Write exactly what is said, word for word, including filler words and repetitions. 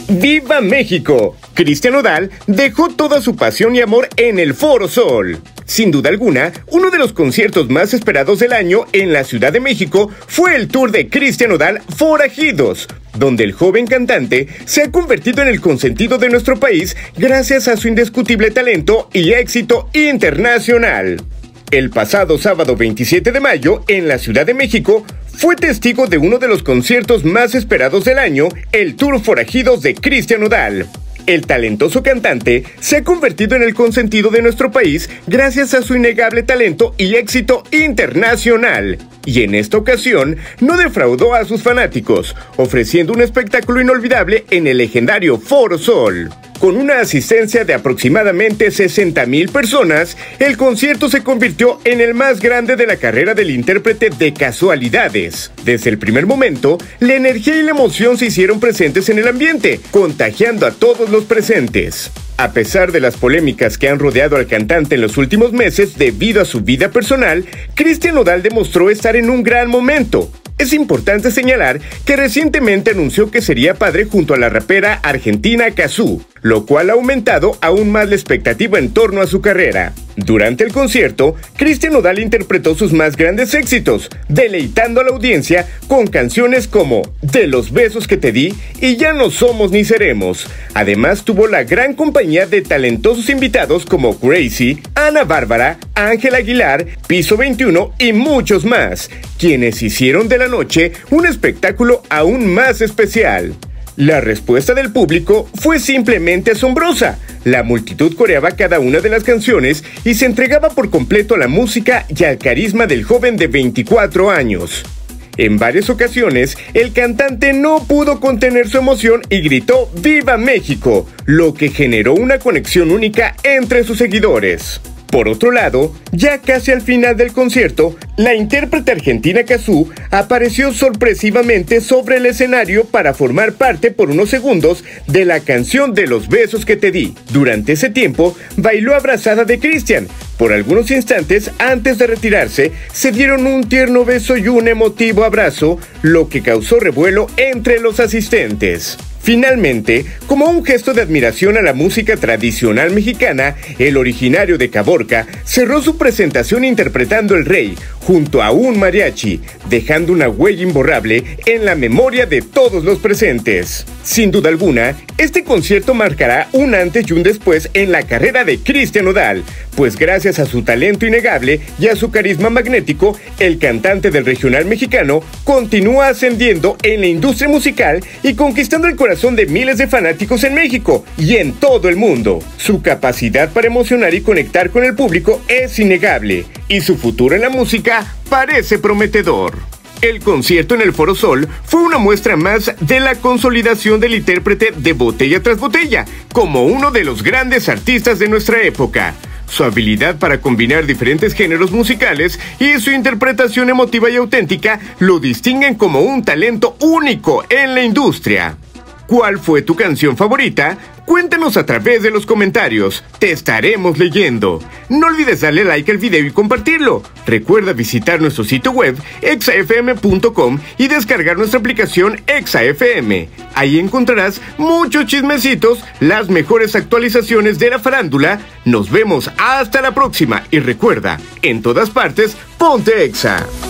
¡Viva México! Cristian Nodal dejó toda su pasión y amor en el Foro Sol. Sin duda alguna, uno de los conciertos más esperados del año en la Ciudad de México fue el tour de Cristian Nodal Forajidos, donde el joven cantante se ha convertido en el consentido de nuestro país gracias a su indiscutible talento y éxito internacional. El pasado sábado veintisiete de mayo, en la Ciudad de México, fue testigo de uno de los conciertos más esperados del año, el Tour Forajidos de Cristian Nodal. El talentoso cantante se ha convertido en el consentido de nuestro país gracias a su innegable talento y éxito internacional. Y en esta ocasión no defraudó a sus fanáticos, ofreciendo un espectáculo inolvidable en el legendario Foro Sol. Con una asistencia de aproximadamente sesenta mil personas, el concierto se convirtió en el más grande de la carrera del intérprete de casualidades. Desde el primer momento, la energía y la emoción se hicieron presentes en el ambiente, contagiando a todos los presentes. A pesar de las polémicas que han rodeado al cantante en los últimos meses debido a su vida personal, Cristian Nodal demostró estar en un gran momento. Es importante señalar que recientemente anunció que sería padre junto a la rapera argentina Cazzu, lo cual ha aumentado aún más la expectativa en torno a su carrera. Durante el concierto, Cristian Nodal interpretó sus más grandes éxitos, deleitando a la audiencia con canciones como De los besos que te di y Ya no somos ni seremos. Además, tuvo la gran compañía de talentosos invitados como Crazy, Ana Bárbara, Ángel Aguilar, Piso veintiuno y muchos más, quienes hicieron de la noche un espectáculo aún más especial. La respuesta del público fue simplemente asombrosa. La multitud coreaba cada una de las canciones y se entregaba por completo a la música y al carisma del joven de veinticuatro años. En varias ocasiones, el cantante no pudo contener su emoción y gritó ¡Viva México!, lo que generó una conexión única entre sus seguidores. Por otro lado, ya casi al final del concierto, la intérprete argentina Cazzu apareció sorpresivamente sobre el escenario para formar parte por unos segundos de la canción De los besos que te di. Durante ese tiempo, bailó abrazada de Cristian. Por algunos instantes, antes de retirarse, se dieron un tierno beso y un emotivo abrazo, lo que causó revuelo entre los asistentes. Finalmente, como un gesto de admiración a la música tradicional mexicana, el originario de Caborca cerró su presentación interpretando El Rey, junto a un mariachi, dejando una huella imborrable en la memoria de todos los presentes. Sin duda alguna, este concierto marcará un antes y un después en la carrera de Cristian Nodal, pues gracias a su talento innegable y a su carisma magnético, el cantante del regional mexicano continúa ascendiendo en la industria musical y conquistando el corazón de miles de fanáticos en México y en todo el mundo. Su capacidad para emocionar y conectar con el público es innegable, y su futuro en la música parece prometedor. El concierto en el Foro Sol fue una muestra más de la consolidación del intérprete de botella tras botella, como uno de los grandes artistas de nuestra época. Su habilidad para combinar diferentes géneros musicales y su interpretación emotiva y auténtica lo distinguen como un talento único en la industria. ¿Cuál fue tu canción favorita? Cuéntanos a través de los comentarios, te estaremos leyendo. No olvides darle like al video y compartirlo. Recuerda visitar nuestro sitio web exa f m punto com y descargar nuestra aplicación Exa F M. Ahí encontrarás muchos chismecitos, las mejores actualizaciones de la farándula. Nos vemos hasta la próxima y recuerda, en todas partes, ponte Exa.